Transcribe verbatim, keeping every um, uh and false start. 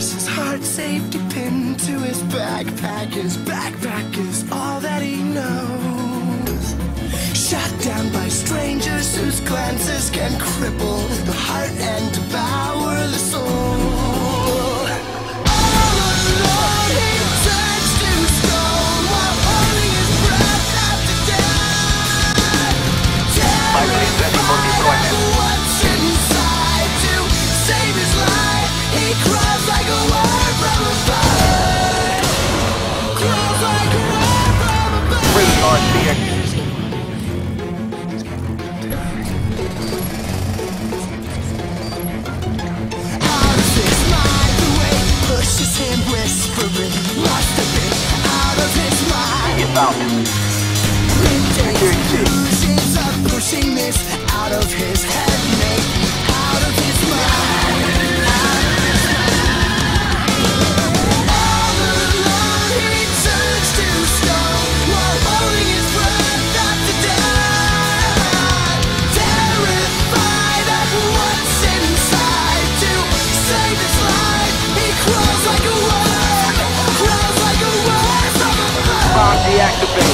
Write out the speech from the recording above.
wears his heart safety pin to his backpack. His backpack is all that he knows. Shot down by strangers whose glances can cripple the heart and devour the soul. All alone he turns to stone while holding his breath after death. Terrified of what's inside to save his life, he crawls like a worm from a bird. Crawls like a worm from a bird. Really hard fear. Pushes him whispering, lost a bit out of his mind. Get out. Illusions of pushing this out of his head, maybe out of his mind. Out of his mind. All alone he turns to stone while holding his breath after death. Terrified of what's inside to save his life, he crawls like a worm, crawls like a worm from a bird. Deactivate.